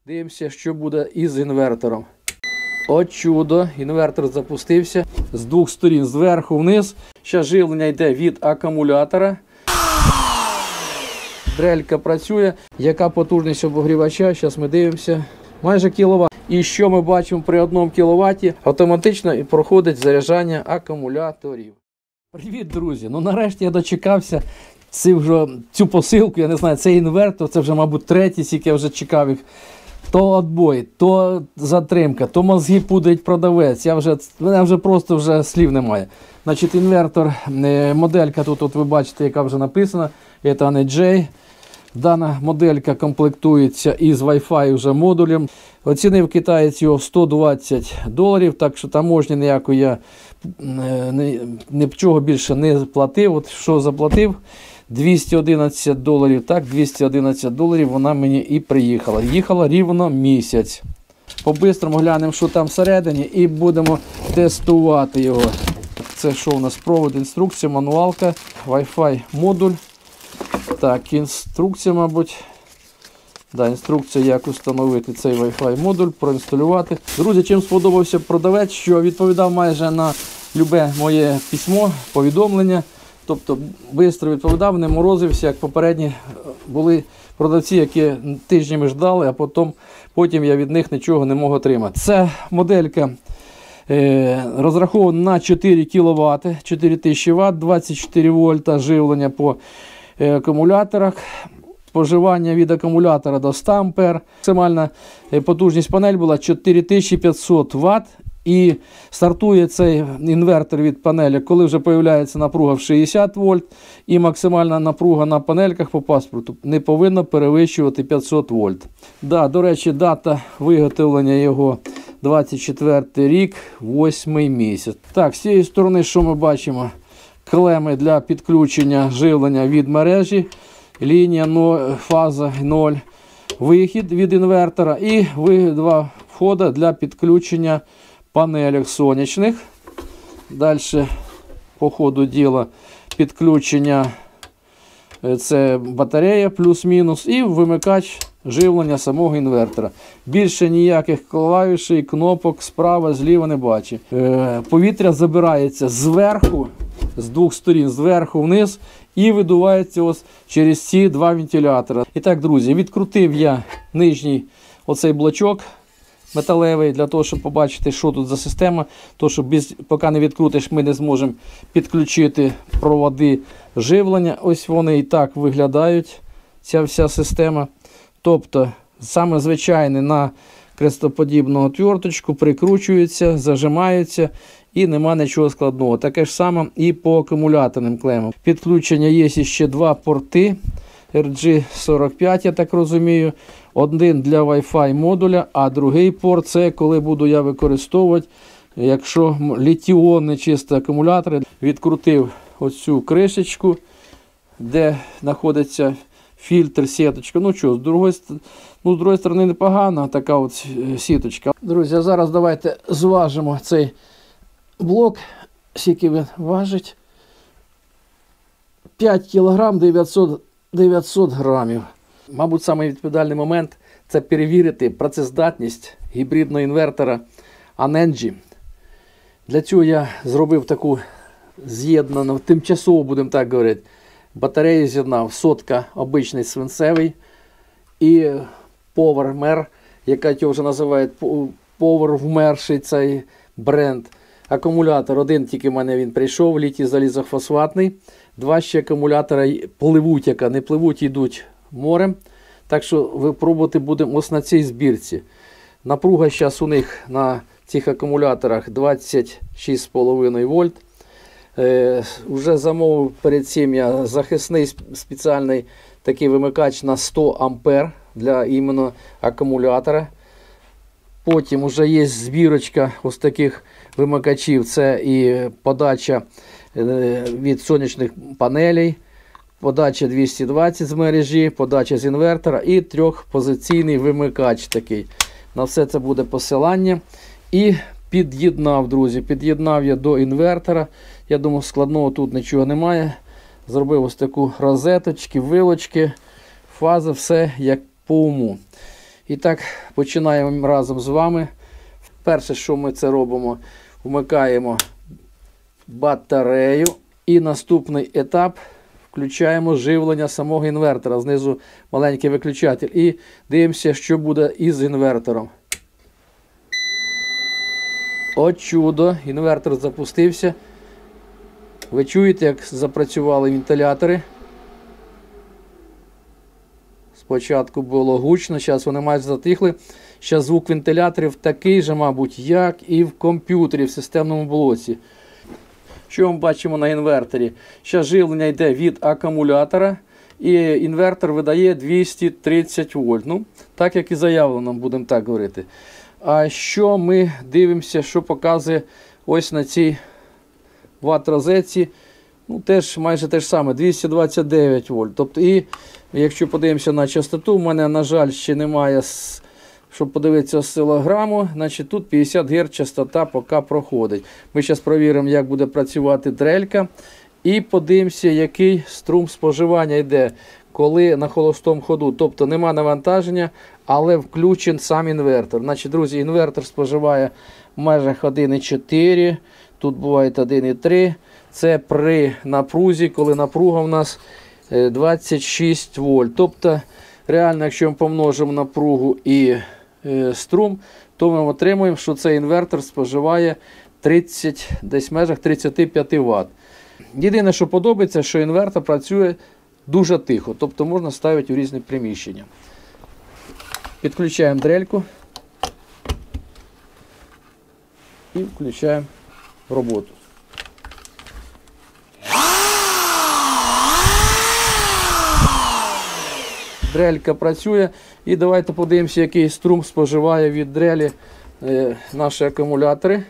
Дивимося, що буде із інвертором. О чудо, інвертор запустився з двох сторін, зверху вниз. Зараз живлення йде від акумулятора. Дрелька працює. Яка потужність обогрівача? Зараз ми дивимося. Майже кіловат. І що ми бачимо при 1 кВт? Автоматично проходить заряджання акумуляторів. Привіт, друзі! Ну нарешті я дочекався цю посилку. Я не знаю, цей інвертор, це вже, мабуть, третій, скільки я вже чекав їх. То отбой, то затримка, то мозги пудрить продавець. Мене вже просто слів немає. Значить, інвертор, моделька тут от ви бачите, яка вже написана. Це NJ. Дана моделька комплектується із Wi-Fi вже модулем. Оцінив китаєць його $120, так що таможні ніякої я нічого більше не платив. От що заплатив? $211, так, $211 вона мені і приїхала. Їхала рівно місяць. По-бистрому глянемо, що там всередині, і будемо тестувати його. Це що у нас? Провод, інструкція, мануалка, Wi-Fi модуль. Так, інструкція, мабуть. Да, інструкція, як встановити цей Wi-Fi модуль, проінсталювати. Друзі, чим сподобався продавець, що відповідав майже на любе моє письмо, повідомлення. Тобто, швидко відповідав, не морозився, як попередні були продавці, які тижнями ждали, а потім я від них нічого не мог отримати. Ця моделька розрахована на 4 кВт, 4000 Вт, 24 вольта живлення по акумуляторах. Споживання від акумулятора до 100 А. Максимальна потужність панель була 4500 Вт. І стартує цей інвертор від панелі, коли вже з'являється напруга в 60 вольт. І максимальна напруга на панельках по паспорту не повинна перевищувати 500 вольт. Да, до речі, дата виготовлення його 24 рік, 8 місяць. Так, з цієї сторони, що ми бачимо? Клеми для підключення живлення від мережі. Лінія 0, фаза 0. Вихід від інвертора і два входи для підключення панелек сонячних. Далі, по ходу діла, підключення, це батарея плюс-мінус і вимикач живлення самого інвертора. Більше ніяких клавіш і кнопок справа, зліва не бачу. Повітря забирається зверху, з двох сторін, зверху вниз, і видувається ось через ці два вентилятора. І так, друзі, відкрутив я нижній оцей блочок металевий, для того, щоб побачити, що тут за система. То, що поки не відкрутиш, ми не зможемо підключити проводи живлення. Ось вони і так виглядають, ця вся система. Тобто, саме звичайне на крестоподібну отверточку прикручується, зажимається і нема нічого складного. Таке ж саме і по акумуляторним клемам. Підключення є ще два порти RG45, я так розумію. Один для Wi-Fi модуля, а другий порт це коли буду я використовувати, якщо літіонний чистий акумулятор. Відкрутив оцю кришечку, де знаходиться фільтр, сіточка. Ну що, з другої сторони непогана така от сіточка. Друзі, зараз давайте зважимо цей блок, скільки він важить. 5 кг 900 грамів. Мабуть, самий відповідальний момент – це перевірити працездатність гібридного інвертора NJ. Для цього я зробив таку з'єднану, тимчасово, будемо так говорити, батарею з'єднав, сотка обичний свинцевий і PowerMer, яка його вже називають PowerMer, цей бренд. Акумулятор один тільки в мене він прийшов, літій залізофосфатний. Два ще акумулятора пливуть, яка не пливуть, йдуть морем. Так що випробувати будемо ось на цій збірці. Напруга зараз у них на цих акумуляторах 26,5 вольт. Уже замовив перед цим я захисний спеціальний такий вимикач на 100 ампер для іменно акумулятора. Потім вже є збірочка ось таких вимикачів. Це і подача від сонячних панелей, подача 220 з мережі, подача з інвертора і трьохпозиційний вимикач такий. На все це буде посилання. І під'єднав, друзі, під'єднав я до інвертора. Я думаю, складного тут нічого немає. Зробив ось таку розеточки, вилочки, фаза, все як по уму. І так, починаємо разом з вами. Перше, що ми це робимо, вмикаємо батарею. І наступний етап включаємо живлення самого інвертора. Знизу маленький виключатель. І дивимося, що буде із інвертором. О чудо! Інвертор запустився. Ви чуєте, як запрацювали вентилятори? Спочатку було гучно, зараз вони майже затихли. Зараз звук вентиляторів такий же, мабуть, як і в комп'ютері, в системному блоці. Що ми бачимо на інверторі? Зараз живлення йде від акумулятора, і інвертор видає 230 вольт. Ну, так як і заявлено, будемо так говорити. А що ми дивимося, що показує ось на цій ват-розетці? Ну, теж майже те ж саме, 229 вольт. Тобто, і якщо подивимося на частоту, в мене, на жаль, ще немає, щоб подивитися осцилограму, значить тут 50 Гц частота поки проходить. Ми зараз перевіримо, як буде працювати дрелька. І подивимося, який струм споживання йде, коли на холостому ходу. Тобто нема навантаження, але включен сам інвертор. Значить, друзі, інвертор споживає в межах 1,4, тут буває 1,3. Це при напрузі, коли напруга у нас 26 вольт. Тобто, реально, якщо ми помножимо напругу і струм, то ми отримуємо, що цей інвертор споживає 30, десь в межах 35 Вт. Єдине, що подобається, що інвертор працює дуже тихо, тобто можна ставити у різні приміщення. Підключаємо дрельку і включаємо роботу. Дрелька працює, і давайте подивимося, який струм споживає від дрелі наші акумулятори.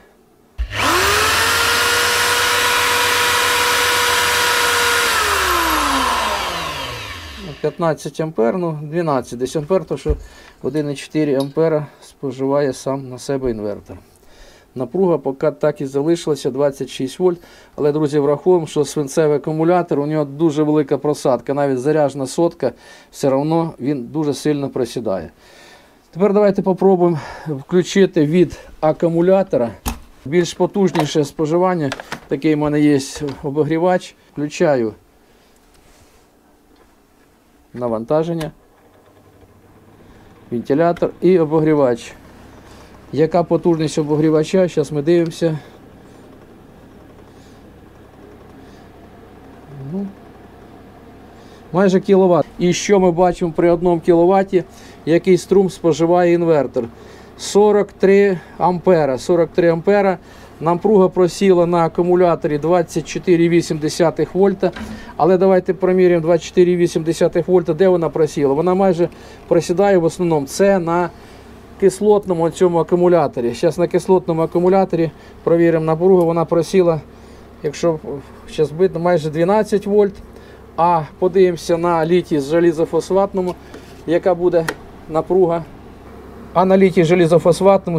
15 ампер, ну 12 десь ампер, то що 1,4 ампера споживає сам на себе інвертор. Напруга поки так і залишилася 26 вольт. Але, друзі, враховуємо, що свинцевий акумулятор, у нього дуже велика просадка. Навіть заряджена сотка, все одно він дуже сильно просідає. Тепер давайте спробуємо включити від акумулятора більш потужніше споживання. Такий в мене є обігрівач. Включаю навантаження, вентилятор і обігрівач. Яка потужність обігрівача? Зараз ми дивимося. Майже кіловат. І що ми бачимо при 1 кВт, який струм споживає інвертор? 43 ампера. 43 ампера. Напруга просіла на акумуляторі 24,8 вольта. Але давайте проміряємо 24,8 вольта. Де вона просіла? Вона майже просідає в основному. Це на кислотному цьому акумуляторі. Зараз на кислотному акумуляторі провіримо напругу. Вона просіла, якщо зараз видно, майже 12 вольт. А подивимося на літій желізофосфатному, яка буде напруга. А на літій желізофосфатному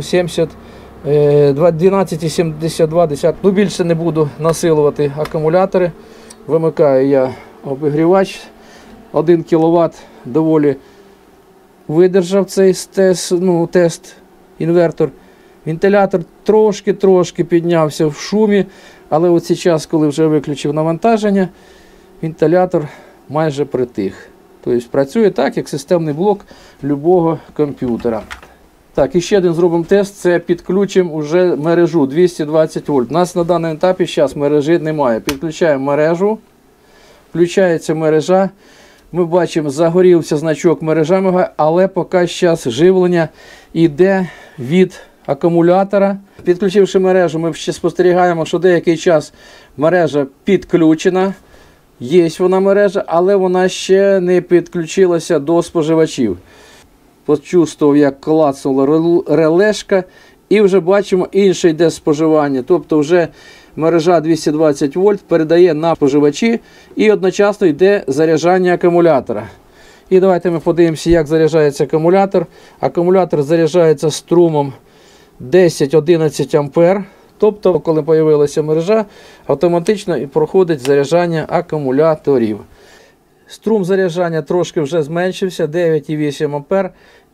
12,72. Ну, більше не буду насилувати акумулятори. Вимикаю я обігрівач. 1 кВт доволі видержав цей тест інвертор. Вентилятор трошки піднявся в шумі, але у цей час, коли вже виключив навантаження, вентилятор майже притих. Тобто працює так, як системний блок любого комп'ютера. Так, і ще один зробимо тест, це підключимо вже мережу 220 вольт. У нас на даному етапі зараз мережі немає. Підключаємо мережу, включається мережа. Ми бачимо, загорівся значок мережа, але поки зараз живлення йде від акумулятора. Підключивши мережу, ми ще спостерігаємо, що деякий час мережа підключена. Є вона мережа, але вона ще не підключилася до споживачів. Почувствував, як клацнула релешка, і вже бачимо, інше йде споживання. Тобто вже мережа 220 вольт передає на споживачі і одночасно йде заряджання акумулятора. І давайте ми подивимося, як заряджається акумулятор. Акумулятор заряджається струмом 10-11 ампер. Тобто, коли з'явилася мережа, автоматично проходить заряджання акумуляторів. Струм заряджання трошки вже зменшився, 9,8 ампер.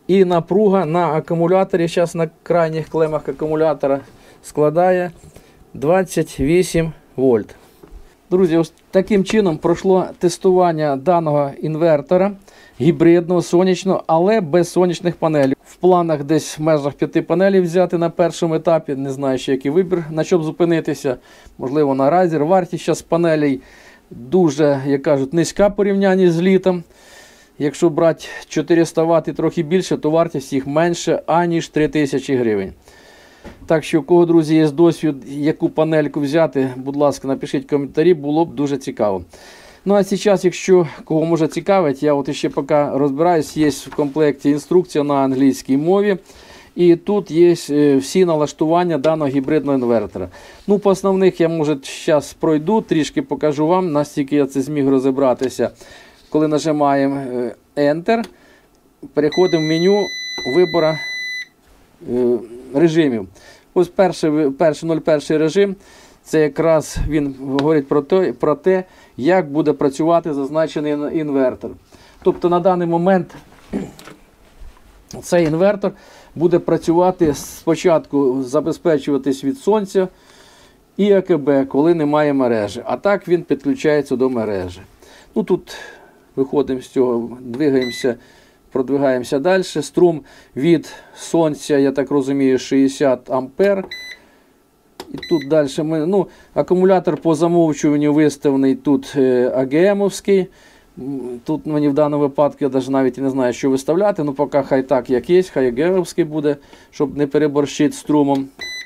І напруга на акумуляторі, зараз на крайніх клемах акумулятора, складає 28 вольт. Друзі, ось таким чином пройшло тестування даного інвертора, гібридного, сонячного, але без сонячних панелей. В планах десь в межах 5 панелей взяти на першому етапі, не знаю ще який вибір, на що б зупинитися, можливо на Riser. Вартість зараз панелей дуже, як кажуть, низька в порівнянні з літом. Якщо брати 400 Вт і трохи більше, то вартість їх менше, аніж 3000 гривень. Так що, у кого, друзі, є досвід, яку панельку взяти, будь ласка, напишіть в коментарі, було б дуже цікаво. Ну а зараз, якщо кого може цікавить, я от ще поки розбираюсь, є в комплекті інструкція на англійській мові. І тут є всі налаштування даного гібридного інвертора. Ну, по основних я, може, зараз пройду, трішки покажу вам, настільки я це зміг розібратися. Коли нажимаємо Enter, переходимо в меню вибору режимів. Ось перший 01 режим, це якраз він говорить про те, як буде працювати зазначений інвертор. Тобто на даний момент цей інвертор буде працювати спочатку, забезпечуватись від сонця і АКБ, коли немає мережі. А так він підключається до мережі. Ну тут виходимо з цього, продвигаємося далі. Струм від сонця, я так розумію, 60 ампер. І тут далі акумулятор по замовчуванню виставлений тут АГМовський. Тут мені в даному випадку я навіть не знаю, що виставляти, ну поки хай так як є, хай АГМовський буде, щоб не переборщити струмом.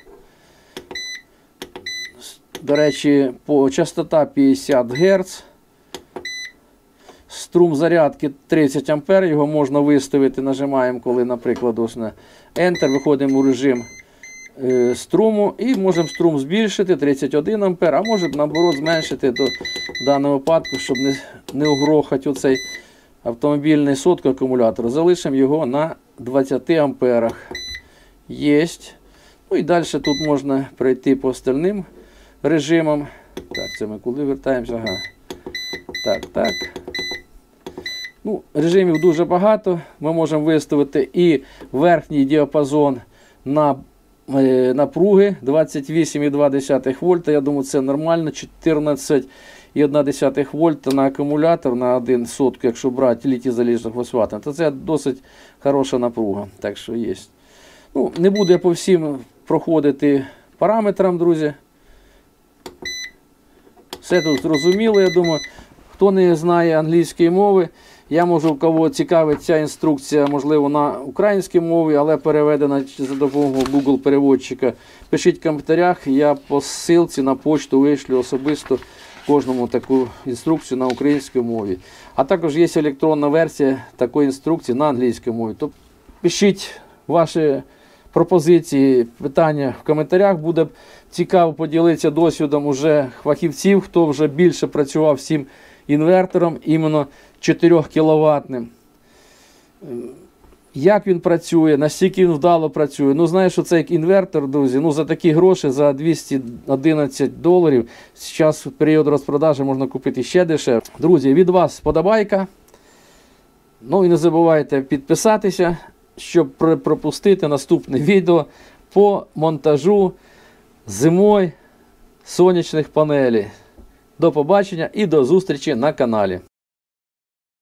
До речі, частота 50 Гц. Струм зарядки 30 А, його можна виставити, нажимаємо, коли, наприклад, ось на Enter, виходимо у режим струму і можемо струм збільшити 31 А, а може, наоборот, зменшити до даного випадку, щоб не угрохати оцей автомобільний сотку акумулятора. Залишимо його на 20 А. Єсть. Ну і далі тут можна пройти по остальним режимам. Так, це ми коли вертаємося? Ага. Так. Ну, режимів дуже багато. Ми можемо виставити і верхній діапазон на напруги 28,2 вольта. Я думаю, це нормально. 14,1 вольта на акумулятор на 1 сотку, якщо брати літій заліжних фосфатів, то це досить хороша напруга. Так що є. Ну, не буду я по всім проходити параметрам, друзі. Все тут зрозуміло, я думаю. Хто не знає англійської мови, я можу, у кого цікавить ця інструкція, можливо, на українській мові, але переведена за допомогою Google переводчика. Пишіть в коментарях, я по ссылці на почту вишлю особисто кожному таку інструкцію на українській мові. А також є електронна версія такої інструкції на англійській мові. То пишіть ваші пропозиції, питання в коментарях. Буде цікаво поділитися досвідом уже фахівців, хто вже більше працював з цим інвертором, іменно 4 кВт. Як він працює, наскільки він вдало працює. Ну, знаєш, що цей інвертор, друзі, ну, за такі гроші, за $211, зараз в період розпродажі можна купити ще дешевше. Друзі, від вас вподобайка. Ну і не забувайте підписатися, щоб пропустити наступне відео по монтажу зимою сонячних панелей. До побачення і до зустрічі на каналі.